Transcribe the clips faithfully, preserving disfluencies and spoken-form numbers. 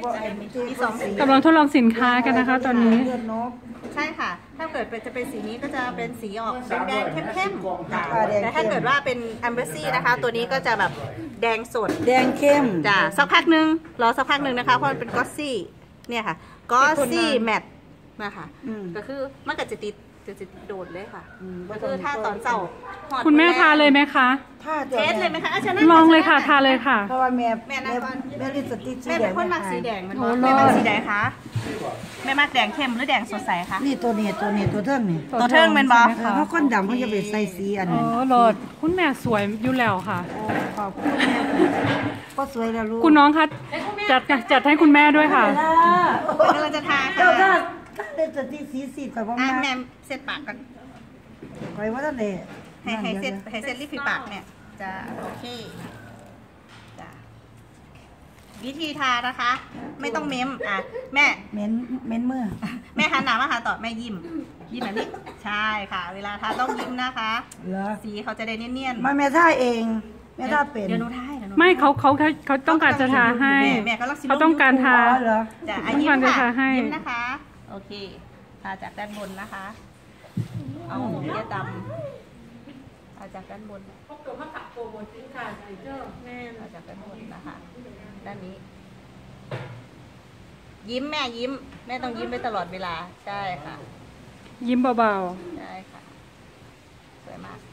มีสองสีกำลังทดลองสินค้ากันนะคะตอนนี้ใช่ค่ะถ้าเกิดจะเป็นสีนี้ก็จะเป็นสีออกแดงเข้มๆแต่ถ้าเกิดว่าเป็นแอมเบอร์ซี่นะคะตัวนี้ก็จะแบบแดงสดแดงเข้มจ้ะสักพักหนึ่งรอสักพักหนึ่งนะคะเพราะมันเป็นกอสซี่เนี่ยค่ะกอสซี่แมทนะคะก็คือมันก็จะติดจะจะโดดเลยค่ะก็คือถ้าตอนเสาร์คุณแม่ทาเลยไหมคะเทสเลยไหมคะลองเลยค่ะทาเลยค่ะเพราะว่าแม่แม่แม่แม่ลิปสติกสีแม่แดเป็นงคนมักสีแดงมันแม่มักสีแดงคะแม่มักแดงเข้มหรือแดงสดใสคะนี่ตัวนี้ตัวนี้ตัวเทิงนี่ตัวเทิงเป็นบอเพราะคนดำเขาจะไปใส่สีอันนี้โอ้โหลดคุณแม่สวยอยู่แล้วค่ะขอบคุณแม่ก็สวยแล้วลูกคุณน้องคะจัดจัดให้คุณแม่ด้วยค่ะกำลังจะทาค่ะเจ้าถ้าลิปสติกสีสีแบบว่าแม่เซ็ตปากกันใครว่าท่านเด็ให้ให้เซ็ตให้เซ็ตลิปฝีปากเนี่ยจะโอเคจ้ะวิธีทานะคะไม่ต้องเม้มอ่ะแม่เม้นเม้นมือแม่หันหน้ามาหาต่อแม่ยิ้มยิ้มแบบนี้ใช่ค่ะเวลาทาต้องยิ้มนะคะสีเขาจะได้เนียนๆมาแม่ท่าเองแม่ท่าเป็นเดี๋ยวหนูทาไม่เขาเขาเขาต้องการจะทาให้เขาต้องการทาจะยิ้มค่ะยิ้มนะคะโอเคทาจากด้านบนนะคะเอาเยอะดำเอาจากด้านบนพวกตัวมาขับโปรโมทสินค้าใส่เจ้าแม่เอาจากด้านบนนะคะด้านนี้ยิ้มแม่ยิ้มแม่ต้องยิ้มไปตลอดเวลาใช่ค่ะยิ้มเบาๆใช่ค่ะสวยมาก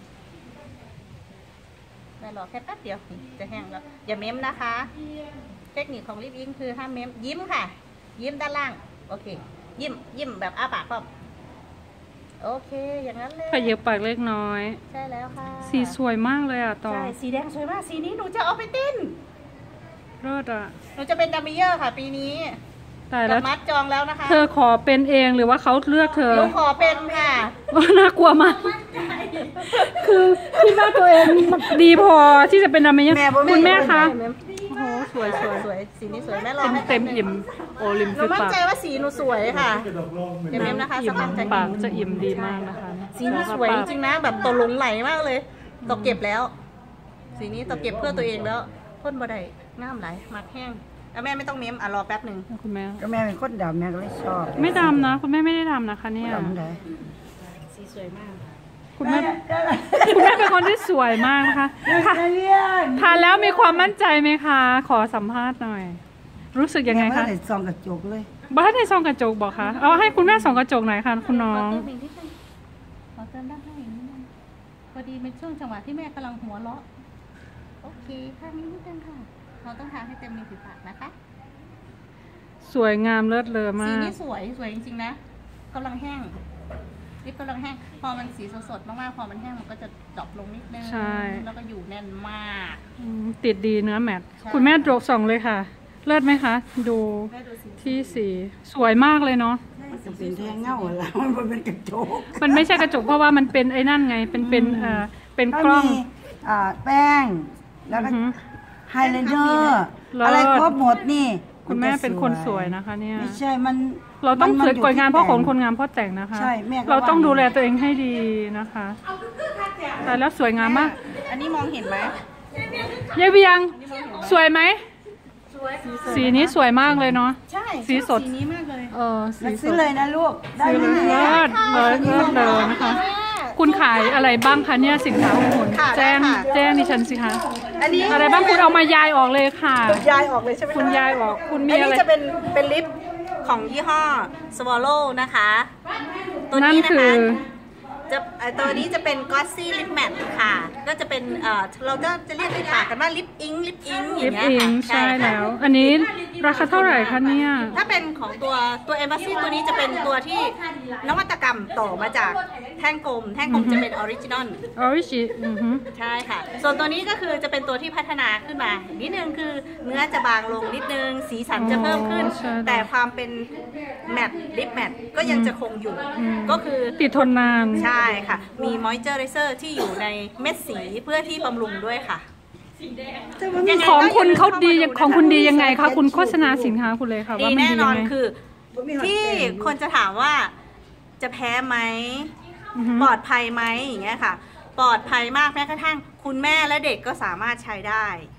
แม่รอแค่แป๊บเดียวจะแห้งแล้วอย่าเม้มนะคะเทคนิคของลิปอิงคือห้ามเม้มยิ้มค่ะยิ้มด้านล่างโอเคยิ้มยิ้มแบบอ้าปากก็โอเคอย่างนั้นเลยขยับปากเล็กน้อยใช่แล้วค่ะสีสวยมากเลยอ่ะต่อใช่สีแดงสวยมากสีนี้หนูจะเอาไปเต้นรอดอ่ะหนูจะเป็นดัมเมเยอร์ค่ะปีนี้แต่แล้วมัดจองแล้วนะคะเธอขอเป็นเองหรือว่าเขาเลือกเธอหนูขอเป็นค่ะน่ากลัวมากคือคิดว่าตัวเองดีพอที่จะเป็นดัมเมเยอร์คุณแม่คะโอ้โหสวยสวยสวยสีนี้สวยแม่รอเต็มอิ่มโอลิมหนูมั่นใจว่าสีหนูสวยค่ะเดี๋ยวเมมนะคะสักพักจะปากจะอิ่มดีมากนะคะสีนี้สวยจริงๆนะแบบตัวหลงไหลมากเลยตกเก็บแล้วสีนี้ตกเก็บเพื่อตัวเองแล้วพ่นบ่ได้น้ำไหลมักแห้งแล้วแม่ไม่ต้องเมมอ่ะรอแป๊บหนึ่งคุณแม่ก็แม่เป็นคนดำแม่ก็เลยชอบไม่ดำนะคุณแม่ไม่ได้ดำนะคะเนี่ยสีสวยมากคุณแม่คุณแม่เป็นคนที่สวยมากนะคะทานแล้วมีความมั่นใจไหมคะขอสัมภาษณ์หน่อยรู้สึกยังไงคะบ้านส่องกระจกเลยบ้านในส่องกระจกบอกคะเอาให้คุณแม่ส่องกระจกหน่อยค่ะคุณน้องขอเติมด้านข้างอีกนิดนึงพอดีเป็นช่วงจังหวะที่แม่กำลังหัวเราะโอเคข้างนี้นิดนึงค่ะเราต้องทาให้เต็มริมฝีปากนะคะสวยงามเลิศเลอมากสีนี้สวยสวยจริงๆนะกำลังแห้งลิปกำลังแห้งพอมันสีสดๆมากๆพอมันแห้งมันก็จะดรอปลงนิดนึงแล้วก็อยู่แน่นมากติดดีเนื้อแมทคุณแม่ตรวจส่องเลยค่ะเลิศไหมคะดูที่สีสวยมากเลยเนาะมันเป็นแท่งเงาแล้วมันเป็นกระจกมันไม่ใช่กระจกเพราะว่ามันเป็นไอ้นั่นไงเป็นเป็นเอ่อเป็นกล้องแป้งแล้วก็ไฮไลท์เนอร์อะไรครบหมดนี่คุณแม่เป็นคนสวยนะคะเนี่ยไม่ใช่มันเราต้องสวยกว่างานเพราะคนคนงามเพราะแต่งนะคะใช่แม่เราต้องดูแลตัวเองให้ดีนะคะแต่แล้วสวยงามมากอันนี้มองเห็นไหมยายเวียงสวยไหมสีนี้สวยมากเลยเนาะใช่สีสดสีนี้มากเลยเออซื้อเลยนะลูกได้เลยเลิศเลิศเลิศเลยนะคะคุณขายอะไรบ้างคะเนี่ยสินค้าของคุณแจ้งแจ้งดิฉันสิคะอันนี้อะไรบ้างคุณเอามายายออกเลยค่ะยายออกเลยใช่ไหมคุณยายออกคุณมีอะไรอันนี้จะเป็นเป็นลิปของยี่ห้อ Swallow นะคะตัวนี้นะคะจะตัวนี้จะเป็น Glossy Lip Matte ค่ะก็จะเป็นเอ่อเราจะจะเรียกติดปากกันว่าลิปอิงลิปอิงอย่างเงี้ยค่ะใช่แล้วอันนี้ราคาเท่าไหร่คะเนี่ยถ้าเป็นของตัวตัว Embassy ตัวนี้จะเป็นตัวที่นวัตกรรมต่อมาจากแท่งกลมแท่งกลมจะเป็นออริจินอลออริจิใช่ค่ะส่วนตัวนี้ก็คือจะเป็นตัวที่พัฒนาขึ้นมานิดนึงคือเนื้อจะบางลงนิดนึงสีสันจะเพิ่มขึ้นแต่ความเป็นแมตต์ลิปแมตต์ก็ยังจะคงอยู่ก็คือติดทนนานใช่ค่ะมีมอยเจอร์ไรเซอร์ที่อยู่ในเม็ดสีเพื่อที่บำรุงด้วยค่ะของคุณเขาดีของคุณดียังไงคะคุณโฆษณาสินค้าคุณเลยค่ะว่ามันดีแน่นอนคือที่คนจะถามว่าจะแพ้ไหมปลอดภัยไหมอย่างเงี้ยค่ะปลอดภัยมากแม้กระทั่งคุณแม่และเด็กก็สามารถใช้ได้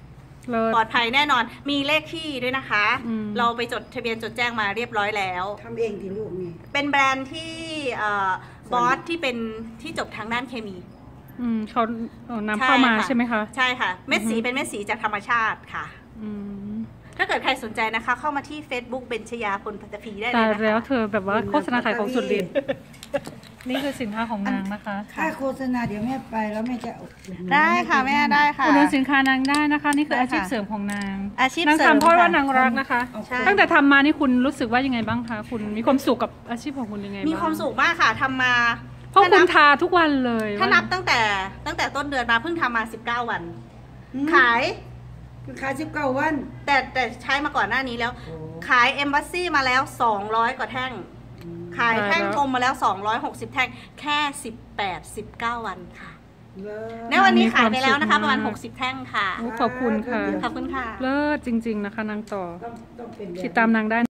เลิศปลอดภัยแน่นอนมีเลขที่ด้วยนะคะอืมเราไปจดทะเบียนจดแจ้งมาเรียบร้อยแล้วทำเองที่ลูกนี่เป็นแบรนด์ที่เอ่อบอสที่เป็นที่จบทางด้านเคมีอืมเขาเอานำเข้ามาใช่ไหมคะใช่ค่ะเม็ดสีอือฮึเป็นเม็ดสีจากธรรมชาติค่ะอืมถ้าเกิดใครสนใจนะคะ เข้ามาที่ Facebook เบญชยาพลพัตพีได้เลตาย ยนะคะแล้วเธอแบบว่าโฆษณาขายของสุดฤทธิ์นี่คือสินค้าของนางนะคะค่าโฆษณาเดี๋ยวแม่ไปแล้วแม่จะอุดหนุนได้ค่ะแม่ได้ค่ะอุดหนุนสินค้านางได้นะคะ นี่คือได้อาค่ะชีพเสริมของนางอาชีพนางเสริมทำเพราะว่าค่ะนางรักนะคะใช่ตั้งแต่ทำมานี่คุณรู้สึกว่ายังไงบ้างคะคุณมีความสุขกับอาชีพของคุณยังไงบ้างมีความสุขมากค่ะทำมาเพราะถ้าคุนัณบทาทุกวันเลยถ้านับตั้งแต่ตั้งแต่ต้นเดือนมาเพิ่งทำมาสิบเก้าวัน ขายขายสิบเก้าวันแต่แต่ใช้มาก่อนหน้านี้แล้ว ขายเอมบัสซี่มาแล้วสองร้อยกว่าแท่ง ขายแท่งกลมมาแล้วสองร้อยหกสิบแท่งแค่สิบแปด สิบเก้าวันค่ะ ในวันนี้ขายไปแล้วนะคะประมาณหกสิบแท่งค่ะขอบคุณค่ะขอบคุณค่ะเลิศจริง ๆนะคะนางต่อต้องต้องเป็นแบบนี้ติดตามนางได้